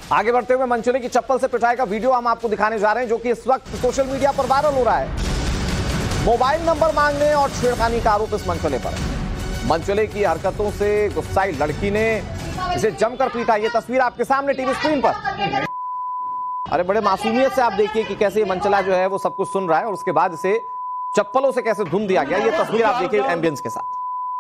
आगे बढ़ते हुए मनचले की चप्पल से पिटाई का वीडियो हम आपको दिखाने जा रहे हैं, जो कि इस वक्त सोशल मीडिया पर वायरल हो रहा है। मोबाइल नंबर मांगने और छेड़खानी का आरोप इस मनचले पर। मनचले की हरकतों से गुस्साई लड़की ने इसे जमकर पीटा। ये तस्वीर आपके सामने टीवी स्क्रीन पर। अरे बड़े मासूमियत से आप देखिए कि कैसे ये मनचला जो है वो सब कुछ सुन रहा है और उसके बाद इसे चप्पलों से कैसे धुन दिया गया। ये तस्वीर आप देखिए एम्बियंस के साथ।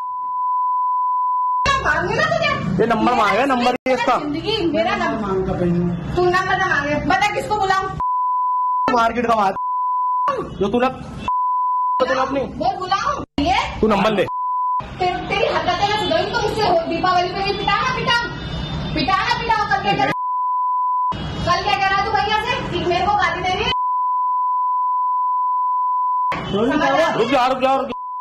ये नंबर मांगे, नंबर ही इसका। मेरा नंबर तू नंबर ना मांगे, बता किसको बुलाऊं? मार्केट का मार जो तूने अपनी वो बुलाऊं? ये तू नंबर ले। तेरी हरकतें ना सुधरी तो मुझसे हो। दीपावली पे पिटाना कल क्या कह रहा तू भैया से कि मेरे को गाली दे रही है? रुक जा।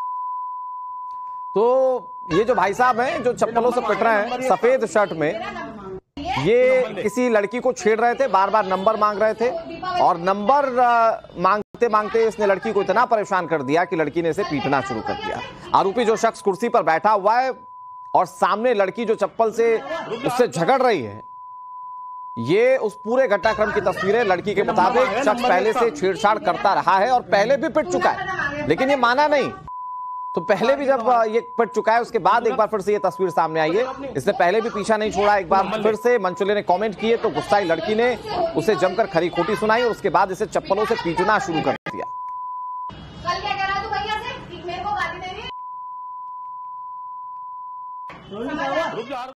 तो ये जो भाई साहब हैं जो चप्पलों से पिट रहे हैं सफेद शर्ट में, ये किसी लड़की को छेड़ रहे थे, बार बार नंबर मांग रहे थे और नंबर मांगते मांगते इसने लड़की को इतना परेशान कर दिया कि लड़की ने इसे पीटना शुरू कर दिया। आरोपी जो शख्स कुर्सी पर बैठा हुआ है और सामने लड़की जो चप्पल से उससे झगड़ रही है, ये उस पूरे घटनाक्रम की तस्वीरें। लड़की के मुताबिक शख्स पहले से छेड़छाड़ करता रहा है और पहले भी पिट चुका है, लेकिन ये माना नहीं। तो पहले भी जब ये पिट चुका है उसके बाद एक बार फिर से ये तस्वीर सामने आई है। इसने पहले भी पीछा नहीं छोड़ा। एक बार फिर से मनचले ने कमेंट किए तो गुस्साई लड़की ने उसे जमकर खरी खोटी सुनाई और उसके बाद इसे चप्पलों से पीटना शुरू कर दिया। कल क्या कह रहा तू भैया से कि मेरे को गाली दे रही है?